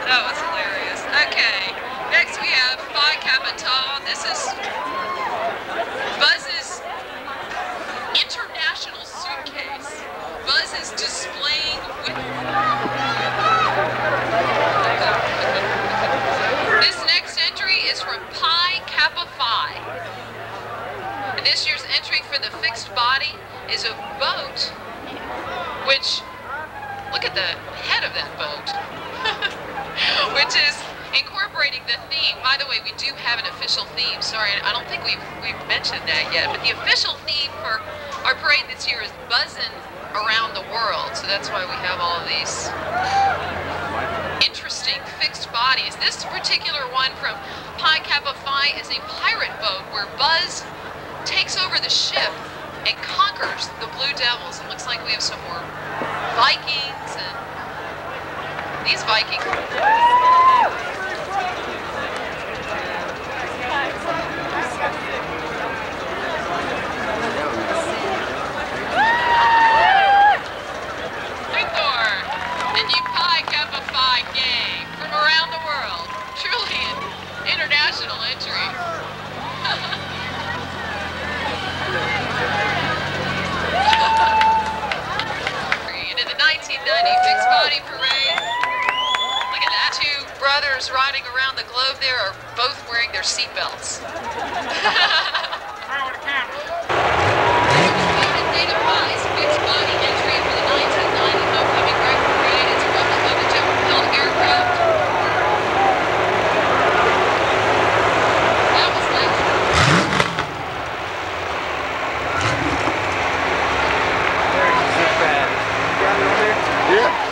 That was hilarious. Okay, next we have Phi Kappa Tau. This is Buzz's international suitcase. Buzz is displaying with... This next entry is from Pi Kappa Phi. And this year's entry for the fixed body is a boat, which, look at the head of that boat, which is incorporating the theme. By the way, we do have an official theme. Sorry, I don't think we've mentioned that yet, but the official theme for our parade this year is buzzing around the world. So that's why we have all of these interesting fixed bodies. This particular one from Pi Kappa Phi is a pirate boat where Buzz takes over the ship and conquers the Blue Devils. It looks like we have some more Vikings, and these Vikings... Victor and you Pi Kappa Phi gang from around the world. Truly an international entry. Into the 1990 Fixed Body Parade. Look at that. Two brothers riding around the globe there are both wearing their seatbelts. Theta Pi's Fixed Body entry for the 1990 Homecoming Great Parade. It's a replica of a jet propelled aircraft. That was nice. Yeah.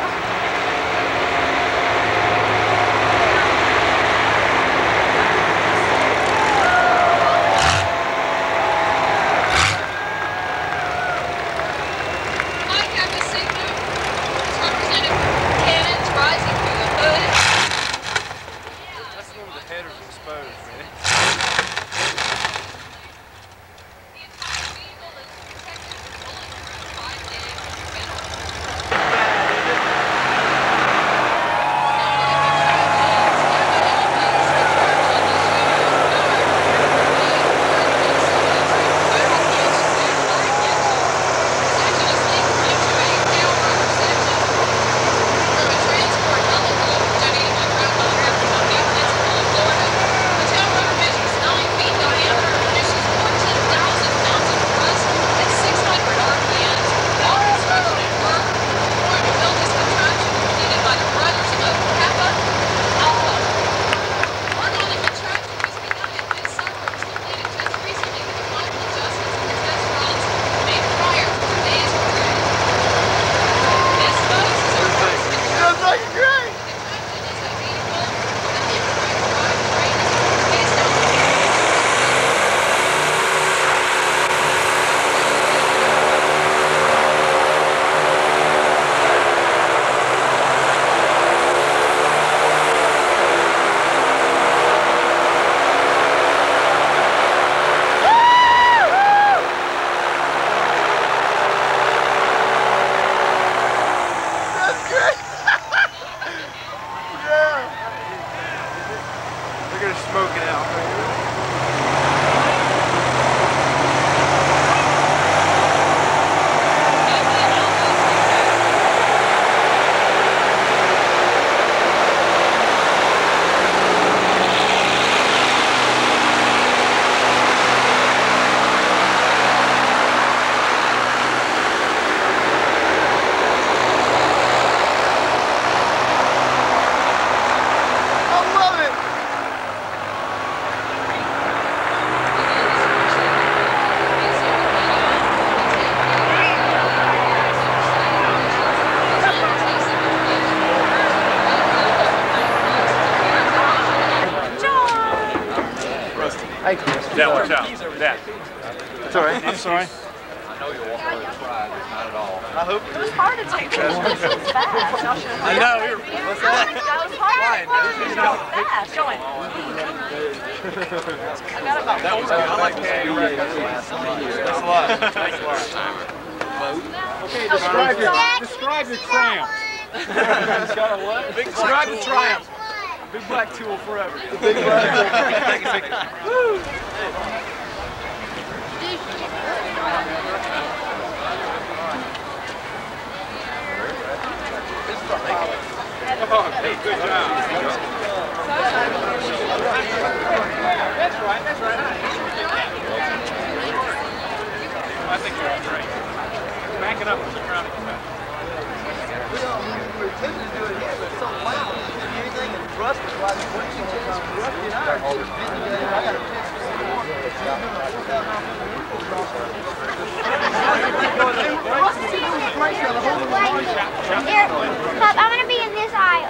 Hey, Chris. Dad, watch out. Dad. It's all right. I'm sorry. I know you'll walk away with pride, but not at all. I hope. It was hard to take pictures so fast. Y'all should have. I know. What's that? That was hard. Fast. Going. I got about. That was good. I like that. Thanks a lot. Okay, describe your cramp. It's got a what? Big Drive to Triumph. Big black tool forever. Big black. Woo! Oh, hey, good job. That's right, that's right. I think you're all right. Back it up and look around at the back. We were attempting to do it again, but it's so loud. Anything and rust was like when she changed rusty and I got a chance to see more. Here, Pop, I'm gonna be in this aisle.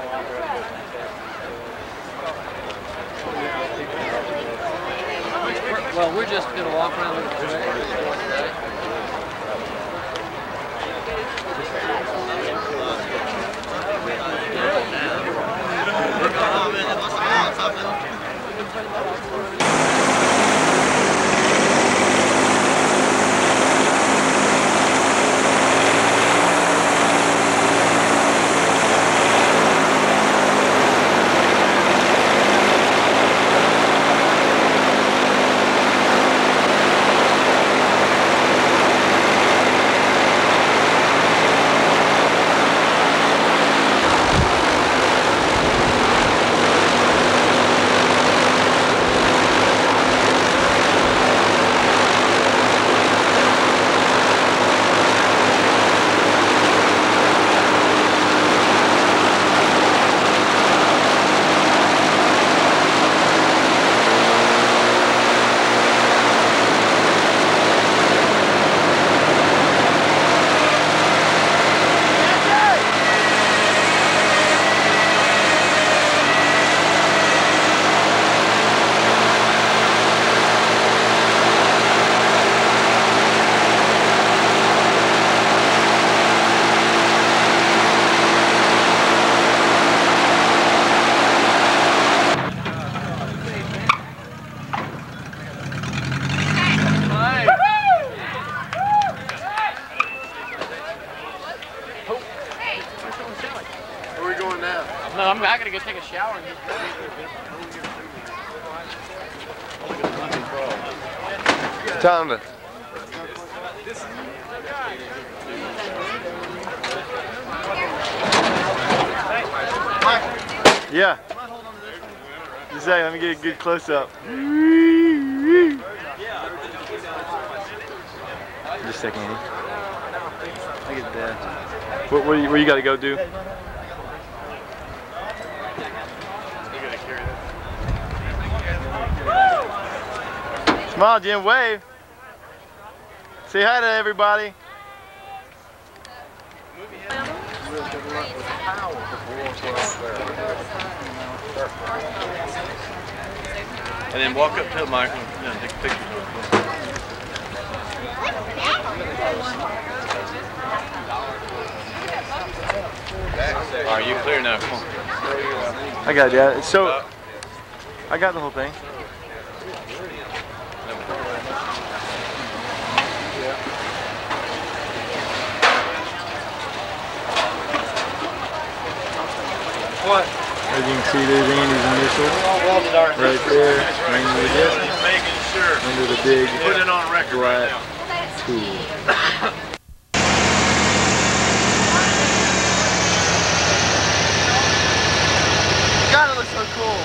Well, we're just gonna walk around with the Where are we going now? No, I gotta go take a shower. Time to. Yeah. Just a second, let me get a good close up. Just a second, Andy. I get that. Where you got to go do? Smile, Jim, wave. Say hi to everybody. And then walk up to the mic and take a picture. Are you clear now? Come on. I got that. So, I got the whole thing. What? As you can see, there's Andy's initials right there, Making sure. under the big Put it on record black right now. tool. God, it looks so cool.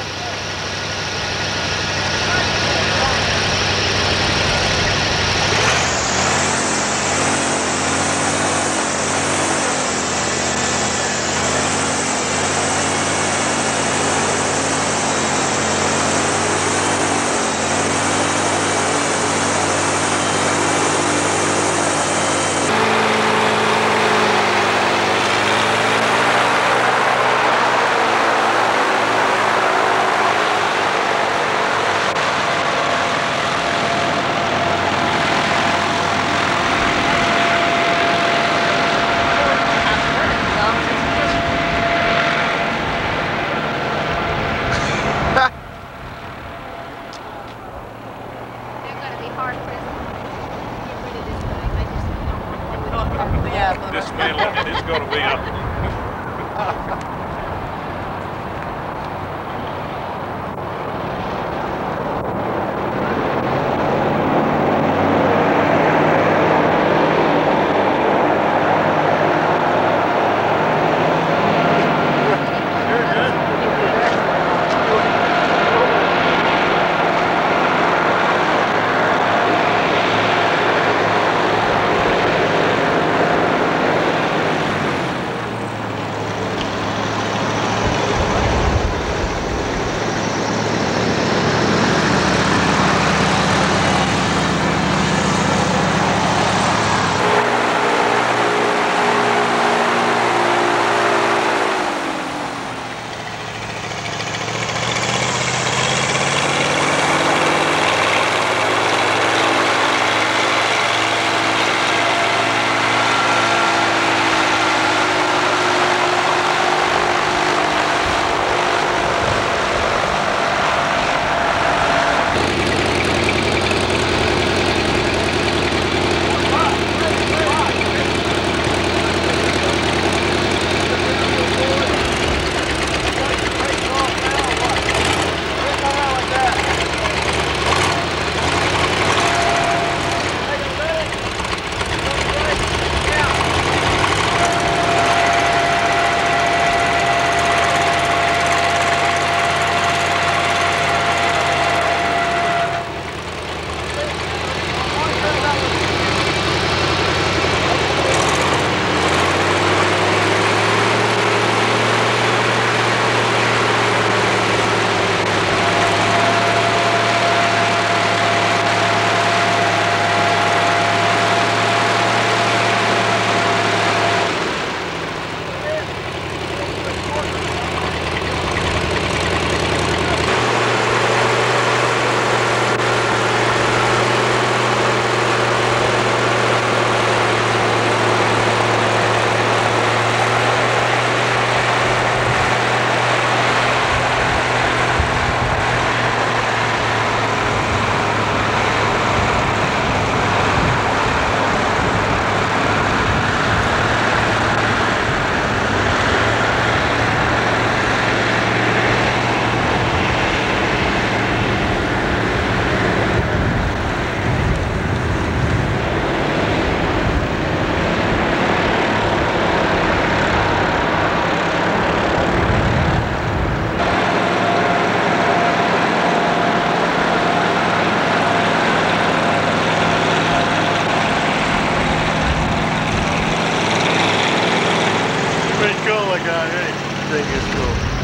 think it's cool.